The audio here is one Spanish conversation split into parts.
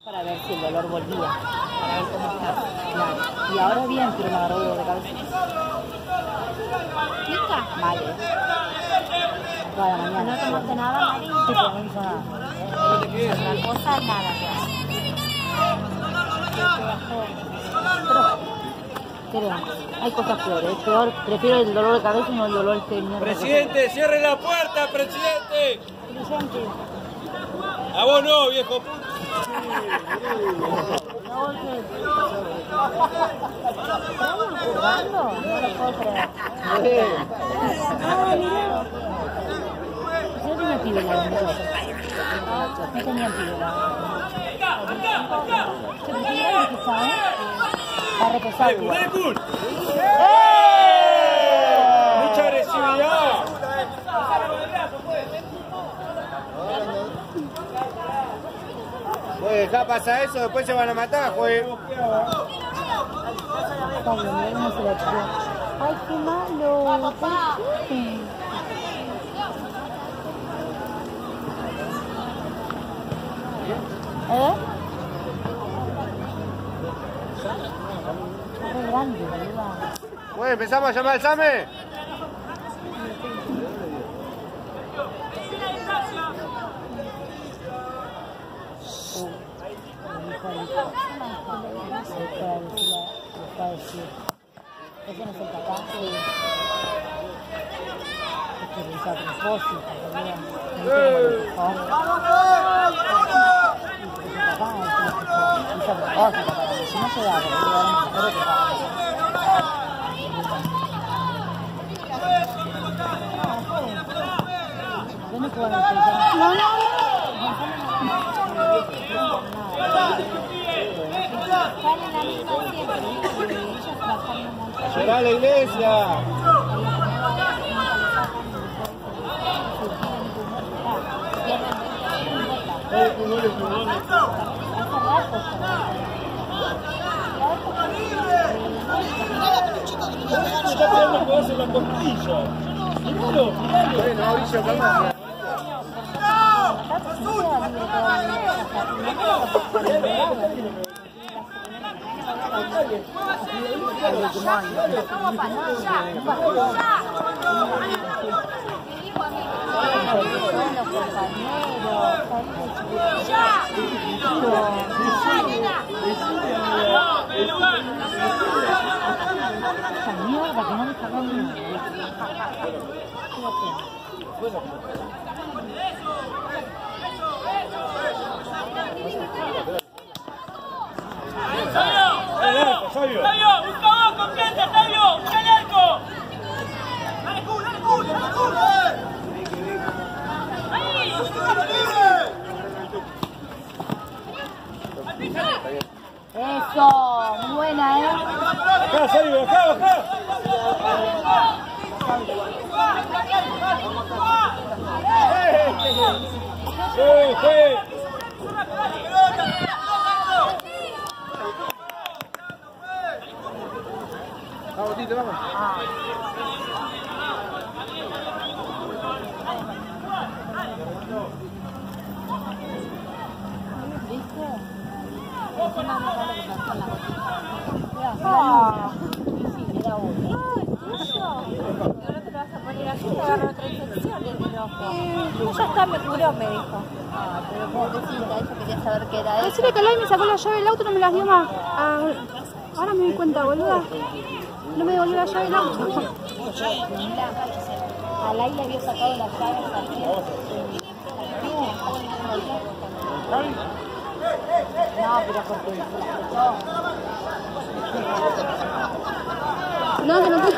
Para ver si el dolor volvía, para ver cómo estaba. Claro. Y ahora bien, pero me agarró dolor de cabeza. ¿Pica? Mal, toda la mañana. ¿No tomaste nada, Mari? Sí, pero no hizo nada. Otra cosa, nada. Pero hay cosas peores, peor, prefiero el dolor de cabeza y no el dolor este mierda. Presidente, cierre la puerta, presidente. Presidente. A vos no, viejo. ¿Jugando? No lo puedo creer. Yo tenía pílula, no tenía pílula. Se me quedó reposado, ¿eh? Va a reposar. Mucha agresividad. Pues acá pasa eso, después se van a matar, juez. Ay, qué malo. ¿Por qué? Es re grande, boludo. Pues empezamos a llamar al SAME. Ese no es el papá. Este es el propósito, si no se da, Será la iglesia. Mauricio, calma. Esa mierda que no me sacó ni una. Sabio, busca vos, confianza, Sabio, busca el arco. Dale, Cul, dale, Cul, dale, Cul. Ahí. Eso, muy buena, Acá, Sabio, acá. Vamos, Tito, vamos. ¿Viste? Sí, era uno. Ahora te lo vas a poner así, te agarro otra infección del ojo. Ya está, me curó, me dijo. Pero vos decís, a eso quería saber qué era eso. Decirle que Alay me sacó la llave del auto y no me las dio más. Ahora me di cuenta, boluda. No me devolvió la llave del auto. Alay le había sacado las llaves también. No, pero porque No, que no te...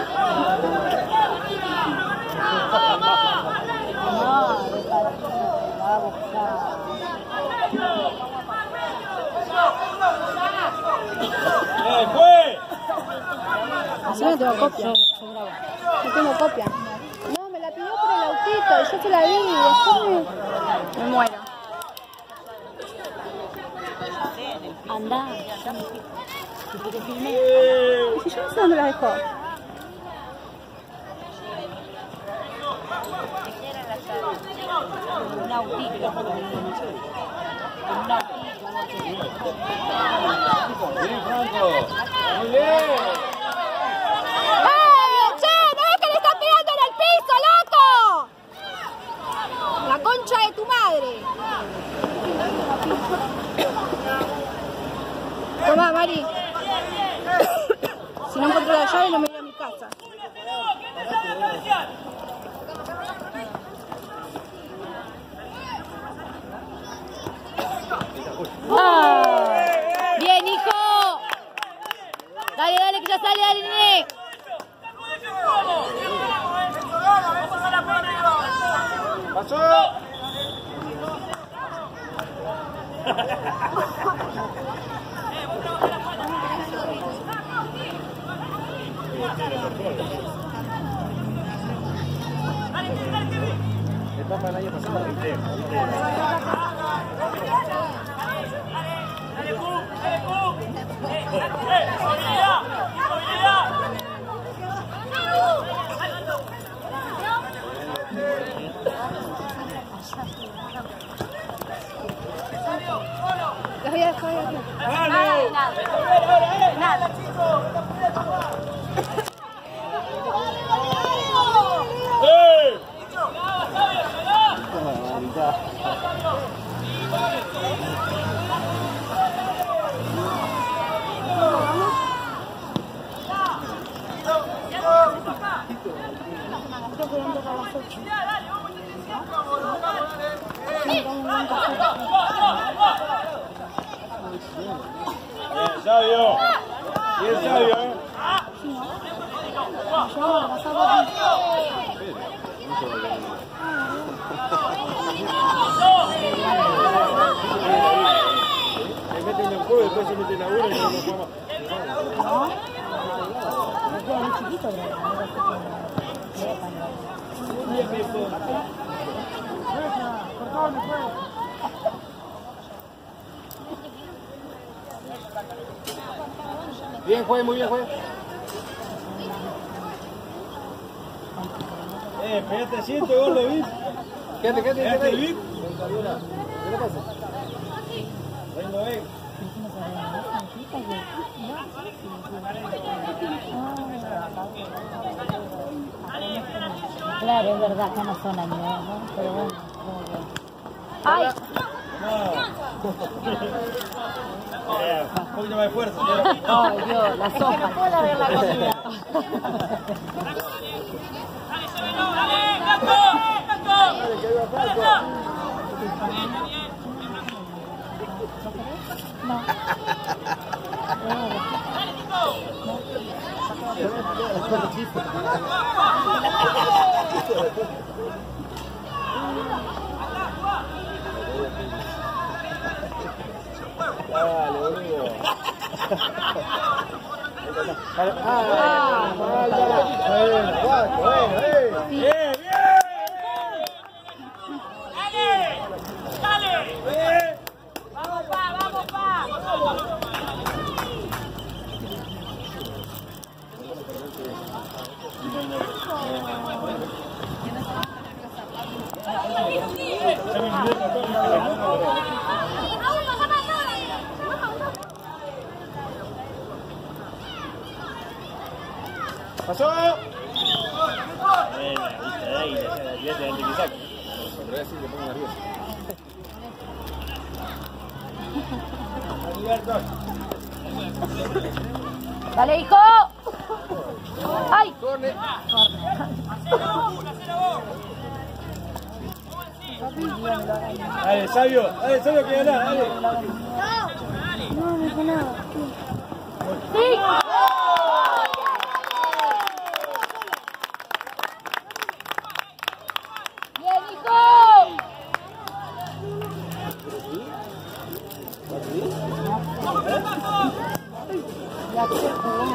va a buscar. Así no tengo copia. No tengo copia. No, me la pidió por el autito y yo se la di y después me muero. Anda. Si yo no sé dónde la dejó. Un autito. Un autito. Franco. Muy bien. ¡Che! ¿No ves que le está pegando en el piso, loco? La concha de tu madre. Toma, Mari. Si no encuentro la llave, no me voy a mi casa. ¡Ah! ¡Bien, hijo! Dale, dale, que ya sale, dale, nene. Pasó. Etapa del año pasado. Las voy a dejar aquí. Nada de nada. Nada, chicos. Bien, sabio. Bien, sabio. Se mete en el juego y después se mete en la uno y no lo juega. Bien, juez, muy bien, juez. Pégate asiento, gordo, ¿viste? Quédate, quédate, ¿viste? ¿Qué le pasa? Vengo, ven. Claro, es verdad, acá no son años, ¿no? Pero bueno, como que... ¡Ay! Un poquito más de fuerza. ¡Ay, Dios! La sopa. ¿Cómo la ver la comida? No. Dale, boludo. Bien, bien. Dale. Vamos, pa, vamos, pa. Pasó. ¡Dale, hijo! ¡Ay! Corre. Dale, sabio, que ganar, dale. No, no fue nada. ¡Sí! ¡Bien, hijo! Ya que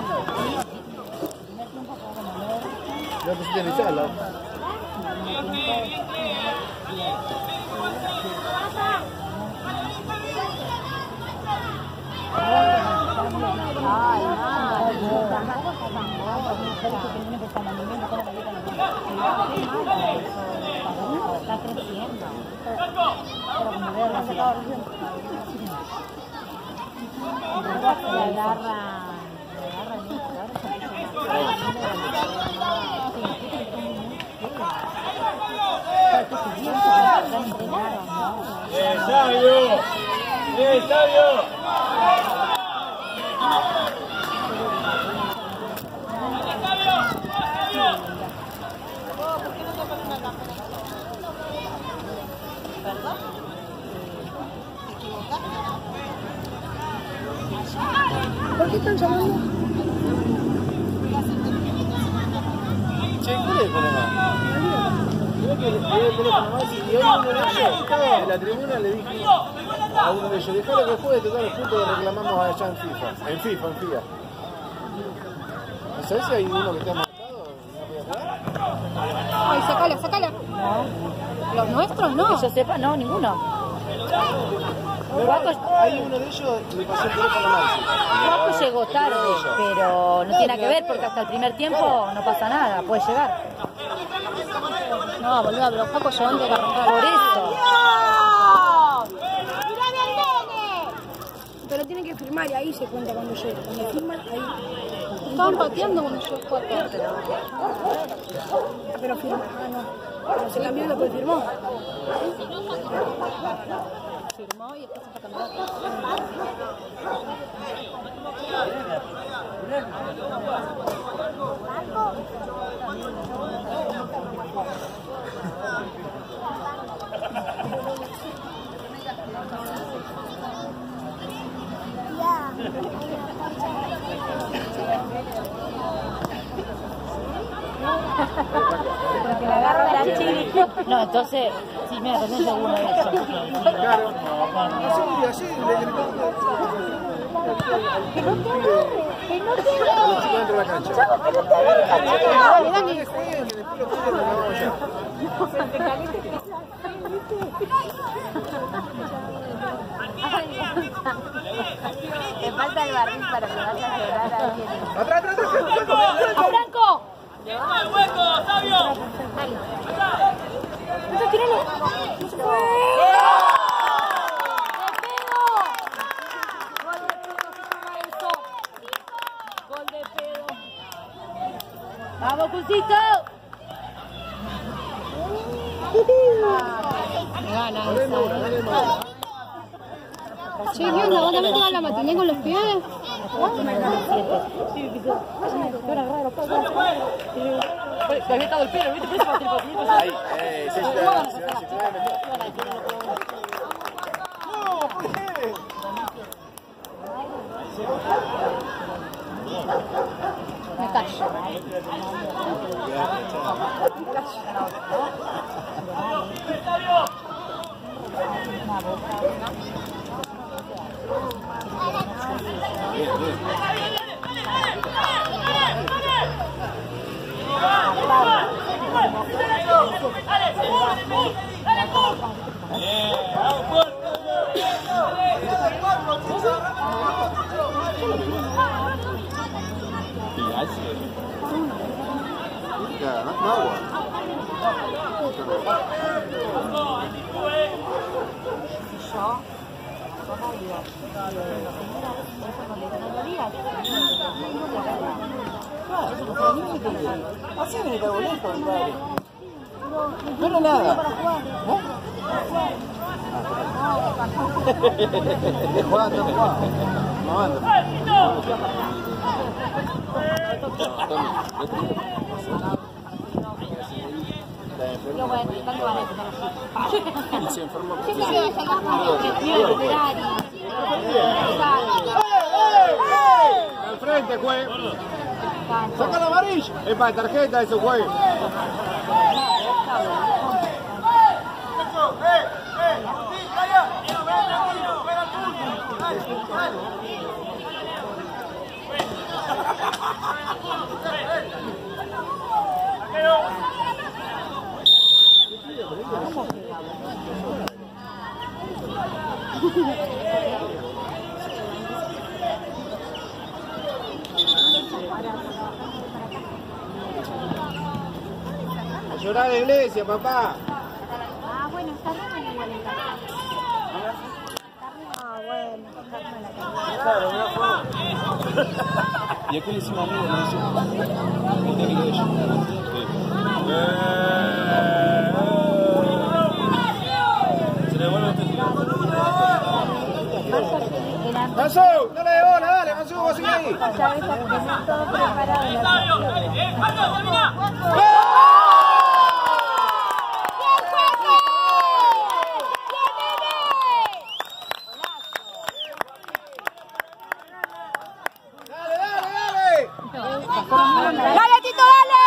No pusiste ni sala. Está creciendo. Pero como veo la Sabio! Sabio! ¿Por qué están llamando? Che, ¿cuál es el problema? Creo que le dio el teléfono más y hoy uno de ellos estaba en la tribuna, le dije a uno de ellos, dejalo que juegue tocar los puntos que reclamamos allá en FIFA, en FIA. ¿No sabes si hay uno que está marcado? ¿No puede jugar? Ay, sacala. ¿Los nuestros no? Que yo sepa, no, ninguno. Hay uno de ellos que le pasó el teléfono mal. Juaco llegó tarde, pero no tiene nada que ver porque hasta el primer tiempo no pasa nada, puede llegar. No, boluda, pero Juaco llegó antes de arrancar. Por eso. Pero tienen que firmar y ahí se cuenta cuando llega. Cuando firman, ahí. Estaban pateando cuando llegó Juaco. Pero firmó. Ah, no. Pero se cambió y después firmó. Firmó y después se fue a cambiar. Porque le agarra la chica. No, entonces, sí, me reconoce alguna de eso. Claro. Así, Que no te agarre, que no te a agarre. los chicos dentro de la cancha. Chavo, que no te agarre, Dale, dale. Que jueguen, que después lo jueguen, lo vamos allá. Te falta el barril para que vayas a llorar a alguien. ¡Atrás! ¡A Franco! ¡El hueco, Sabio! ¡Eso, tíralo! ¡No se fue! ¡Vamos, Cusito! Gana esa. Che, ¿qué onda? ¿Vos también te vas a la matiné con los pies? Te había estado el pelo, ¿viste? Por eso va a tener Ahí, sí, no, ¿por qué? Me callo. Así me cago lejos, padre. No era nada. Juega, no anda. Se enfermó. Al frente, juez. Saca la amarilla. Es para tarjeta eso, juez. A llorar a la iglesia, papá. Ah, bueno, está re igual en casa. Ah, bueno, está re Claro, Y aquí le hicimos amigos, no hicimos el técnico de ellos. Se le vuelve el técnico. ¡Manso! ¡Dale bola, dale! ¡Manso, vos sigue ahí! Ya ves, tenés todo preparado. ¡Dale, Tito, dale!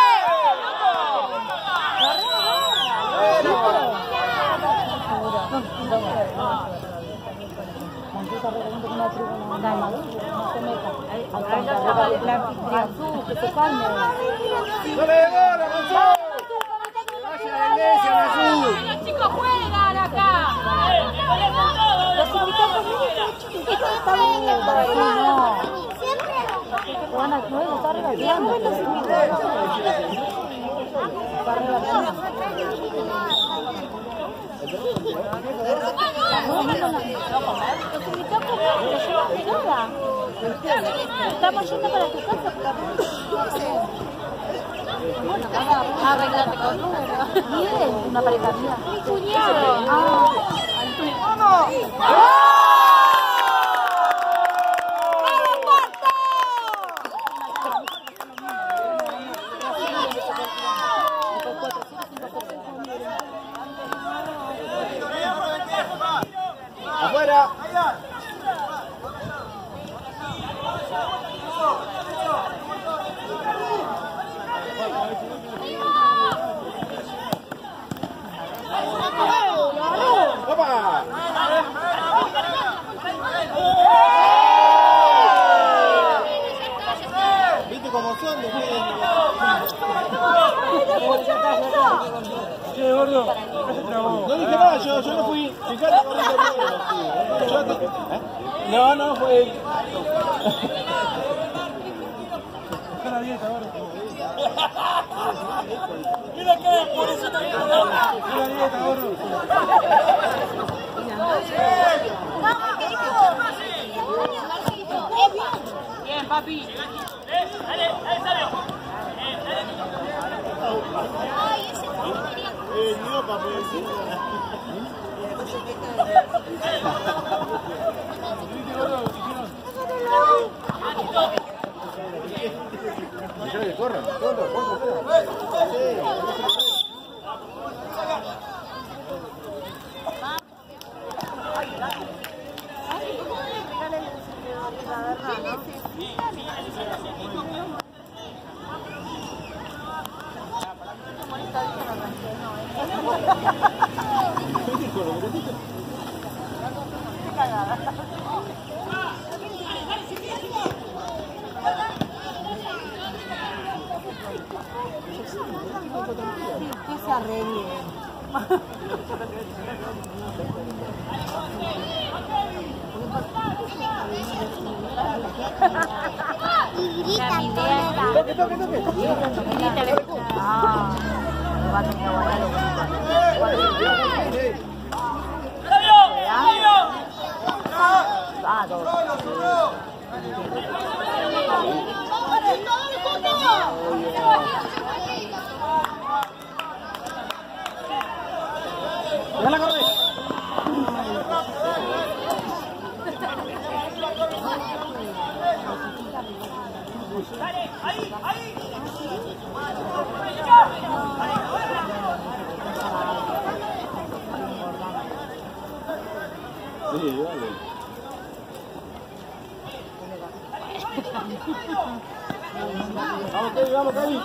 Los chicos juegan acá. Los invitados chiquitos están bien para eso, no. Juan Acuelo está regateando. Los invitados. Está regateando. Estamos yendo para tu casa. Arreglate con número. Bien, una pareja mía. Mi cuñado. ¡Afuera! ¡Opa! ¿Viste cómo son? Che, gordo, no dije nada, yo no fui. Fijate, no fue él. Dejá la dieta, gordo. Mira que por eso te digo, dejá la dieta, gordo. Bien, papi. Dale, Sabio. No, papi, sí. Corran, Empieza re bien. ¡Déjala correr! Sí, dale. Vamos, Kevin, vamos, Kevin.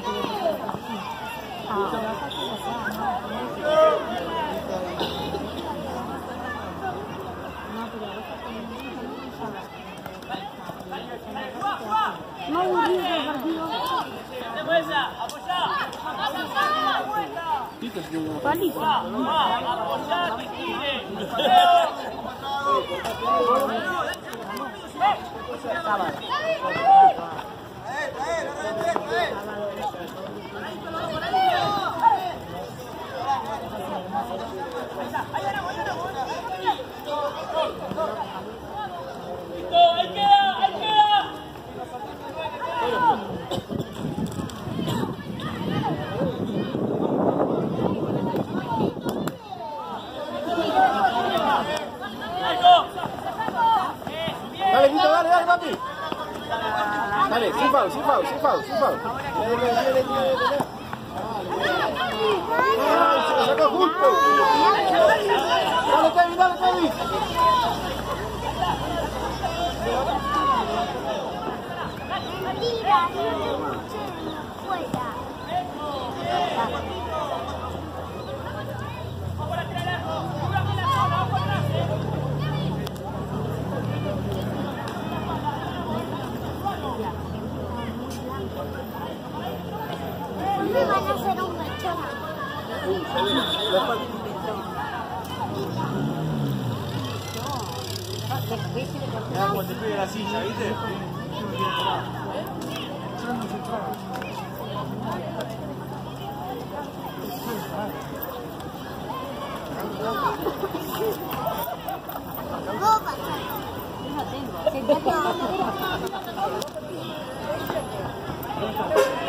No aburrido el partido. Paliza. ¡Ahí queda! Dale, Quito, dale, papi. Dale, sin foul. Se lo sacó justo. Dale, Kevin. Me van a hacer un mechón. Mira cómo te pide la silla, ¿viste? No tengo.